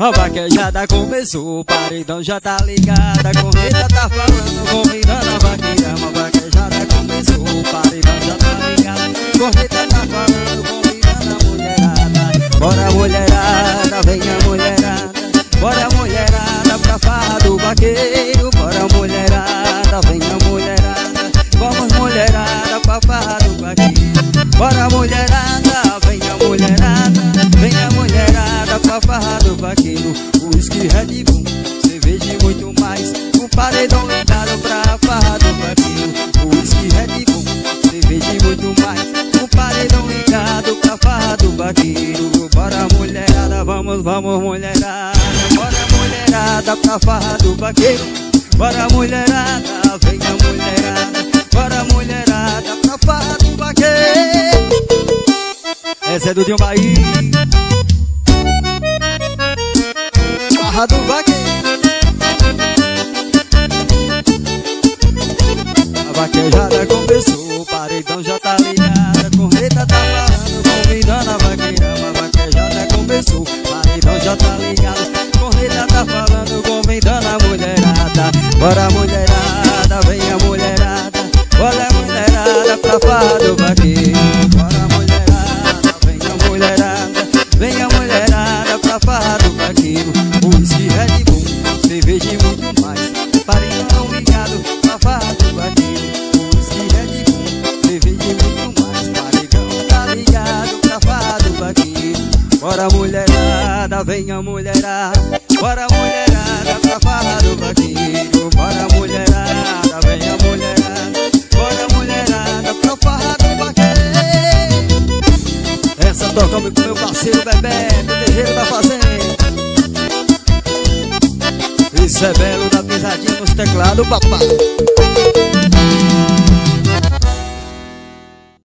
A vaquejada começou, o paredão já tá ligado. A corneta tá falando, convidando a vaqueirama. A vaquejada começou, o paredão já tá ligado. A corneta tá falando, convidando a mulherada. Bora mulherada, vem a mulherada. Bora mulherada pra farra do vaqueiro. Bora mulherada, vem a mulherada. Vamos mulherada pra farra do vaqueiro. Bora mulherada, vem a mulherada. Vem a mulherada pra farra do vaqueiro. Whisky, Red Bull, cerveja e muito mais. Um paredão ligado pra farra do vaqueiro. Whisky, Red Bull, cerveja e muito mais. Um paredão ligado pra farra do vaqueiro. Bora mulherada, vamos, vamos mulherada. Bora mulherada pra farra do vaqueiro. Bora mulherada, vem a mulherada. Bora mulherada pra farra do vaqueiro. Essa é do Dinho Bahia. Farra do vaqueiro. A vaquejada começou, o paredão já tá ligado. A corneta tá falando, convidando a vaqueirama. A vaquejada começou, o paredão já tá ligado. A corneta tá falando, convidando a mulherada. Bora mulherada, vem a mulherada. Bora mulherada pra farra do vaqueiro. Bora mulherada, vem a mulherada. Vem a mulherada pra farra do vaqueiro. Whisky, Red Bull, cerveja e muito mais. Paredão ligado pra farra do vaqueiro. Whisky, Red Bull, cerveja e muito mais. Paredão tá ligado pra farra do vaqueiro. Bora mulherada, vem a mulherada. Bora mulherada pra farra do vaqueiro. Bora mulherada, vem a mulherada. Bora mulherada pra farra do vaqueiro. Essa toca com meu parceiro Bebé, do terreiro da fazenda. Isso é belo da pisadinha nos teclados, papai.